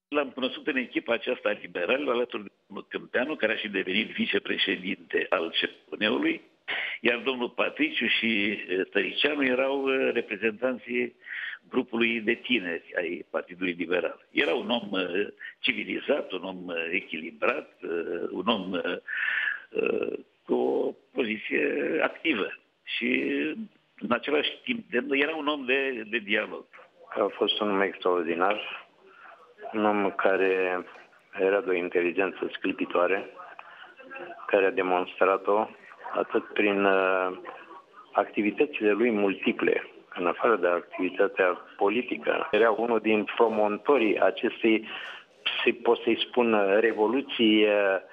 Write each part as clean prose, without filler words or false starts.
L-am cunoscut în echipa aceasta a liberalilor alături de domnul Câmpeanu, care a și devenit vicepreședinte al CPUN-ului, iar domnul Patriciu și Tăricianu erau reprezentanții grupului de tineri ai Partidului Liberal. Era un om civilizat, un om echilibrat, un om cu o poziție activă și în același timp era un om de dialog. A fost un om extraordinar, un om care era de o inteligență sclipitoare, care a demonstrat-o atât prin activitățile lui multiple, în afară de activitatea politică. Era unul din promotorii acestei, pot să-i spun, revoluții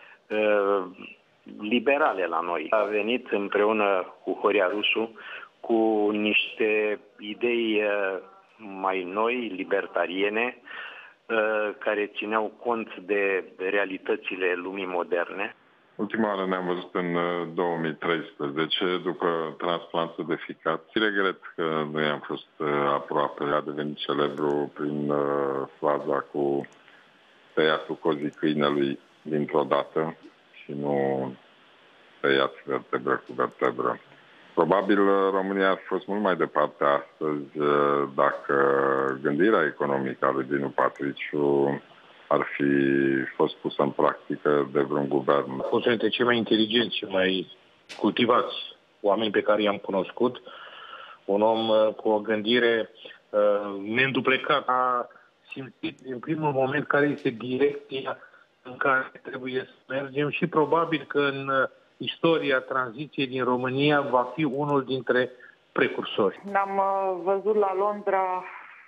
liberale la noi. A venit împreună cu Horia Rusu cu niște idei mai noi, libertariene, care țineau cont de realitățile lumii moderne. Ultima oară ne-am văzut în 2013, după transplantul de ficat. Regret că nu i-am fost aproape. A devenit celebru prin faza cu tăiatul cozii câinelui dintr-o dată și nu tăiat vertebră cu vertebră. Probabil România ar fi fost mult mai departe astăzi dacă gândirea economică a lui Dinu Patriciu ar fi fost pusă în practică de vreun guvern. A fost dintre cei mai inteligenți, cei mai cultivați oameni pe care i-am cunoscut. Un om cu o gândire neînduplecată. A simțit în primul moment care este direcția în care trebuie să mergem și probabil că în istoria tranziției din România va fi unul dintre precursori. Ne-am văzut la Londra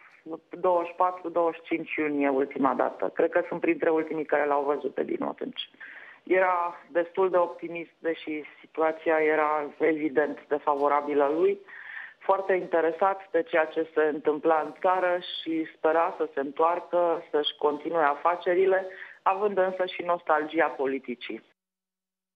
24-25 iunie ultima dată. Cred că sunt printre ultimii care l-au văzut pe Dinu atunci. Era destul de optimist, deși situația era evident defavorabilă lui, foarte interesat de ceea ce se întâmpla în țară și spera să se întoarcă, să-și continue afacerile, având însă și nostalgia politicii.